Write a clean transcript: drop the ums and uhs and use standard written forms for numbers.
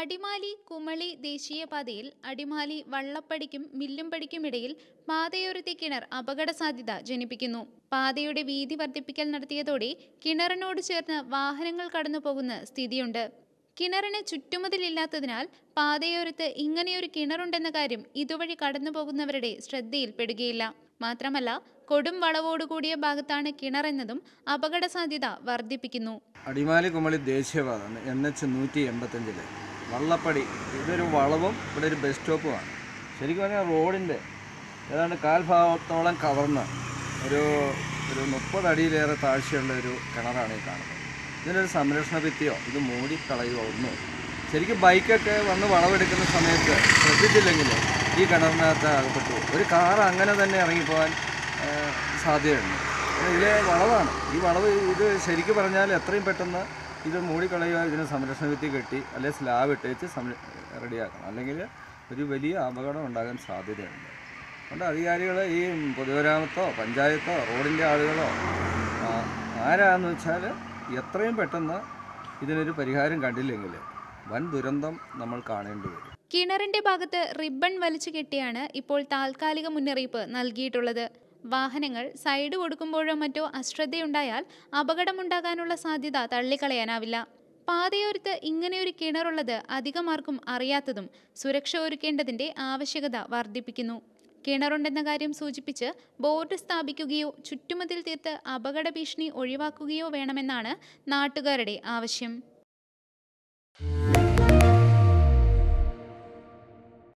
അടിമാലി കുമളി ദേശീയപാതയിൽ അടിമാലി വള്ളപ്പടിക്കും മില്ലുംപടിക്കുമിടയിൽ പാതയോരത്തെ കിണർ അപകട സാധ്യത ജനിപ്പിക്കുന്നു. പാതയുടെ വീതി വർദ്ധിപ്പിക്കൽ നടത്തിയതോടെ കിണറിനോട് ചേർന്ന് വാഹനങ്ങൾ കടന്നുപോകുന്ന സ്ഥിതിയുണ്ട്. കിണറിന് ചുറ്റുമതിലില്ലാത്തതിനാൽ പാതയോരത്ത് ഇങ്ങനെയൊരു കിണറുണ്ടെന്ന കാര്യം ഇതുവഴി കടന്നുപോകുന്നവരുടെ ശ്രദ്ധയിൽപ്പെടുകയില്ല. മാത്രമല്ല, കൊടും വളവോടുകൂടിയ ഭാഗത്താണ് കിണറെന്നതും അപകട സാധ്യത വർദ്ധിപ്പിക്കുന്നു. അടിമാലി കുമളി ദേശീയപാത NH 185 വള്ളപ്പടി, ഇതൊരു വളവും ഇവിടെ ഒരു ബസ് സ്റ്റോപ്പുമാണ്. ശരിക്കും പറഞ്ഞാൽ റോഡിൻ്റെ ഏതാണ്ട് കാൽഭാഗത്തോളം കവർന്ന് ഒരു 30 അടിയിലേറെ താഴ്ചയുള്ള ഒരു കിണറാണ് ഈ കാണുന്നത്. ഇതിനൊരു സംരക്ഷണ ഭിത്തിയോ ഇത് മൂടിക്കളയോ ഒന്നും. ശരിക്കും ബൈക്കൊക്കെ വന്ന് വളവെടുക്കുന്ന സമയത്ത് ശ്രദ്ധിച്ചില്ലെങ്കിൽ ഈ കിണറിനകത്ത് അകപ്പെട്ടു ഒരു കാർ അങ്ങനെ തന്നെ ഇറങ്ങിപ്പോകാൻ സാധ്യതയുണ്ട്. ഇതിലെ വളവാണ്. ഈ വളവ് ഇത് ശരിക്കും പറഞ്ഞാൽ എത്രയും പെട്ടെന്ന് ഇത് മൂടിക്കളയുക, ഇതിന് സംരക്ഷണ ഭിത്തി കെട്ടി അല്ലെങ്കിൽ സ്ലാബ് ഇട്ടേച്ച് റെഡിയാക്കണം, അല്ലെങ്കിൽ ഒരു വലിയ അപകടം ഉണ്ടാകാൻ സാധ്യതയുണ്ട്. അതുകൊണ്ട് അധികാരികൾ ഈ പൊതുമരാമത്തോ പഞ്ചായത്തോ റോഡിൻ്റെ ആളുകളോ ആരാന്ന് വെച്ചാൽ എത്രയും പെട്ടെന്ന് ഇതിനൊരു പരിഹാരം കണ്ടില്ലെങ്കിൽ വൻ ദുരന്തം നമ്മൾ കാണേണ്ടി വരും. കിണറിന്റെ ഭാഗത്ത് റിബൺ വലിച്ചു കെട്ടിയാണ് ഇപ്പോൾ താൽക്കാലിക മുന്നറിയിപ്പ് നൽകിയിട്ടുള്ളത്. വാഹനങ്ങൾ സൈഡ് കൊടുക്കുമ്പോഴോ മറ്റോ അശ്രദ്ധയുണ്ടായാൽ അപകടമുണ്ടാകാനുള്ള സാധ്യത തള്ളിക്കളയാനാവില്ല. പാതയോരത്ത് ഇങ്ങനെയൊരു കിണറുള്ളത് അധികമാർക്കും അറിയാത്തതും സുരക്ഷ ഒരുക്കേണ്ടതിന്റെ ആവശ്യകത വർദ്ധിപ്പിക്കുന്നു. കിണറുണ്ടെന്ന കാര്യം സൂചിപ്പിച്ച് ബോർഡ് സ്ഥാപിക്കുകയോ ചുറ്റുമതിൽ തീർത്ത് അപകട ഭീഷണി ഒഴിവാക്കുകയോ വേണമെന്നാണ് നാട്ടുകാരുടെ ആവശ്യം.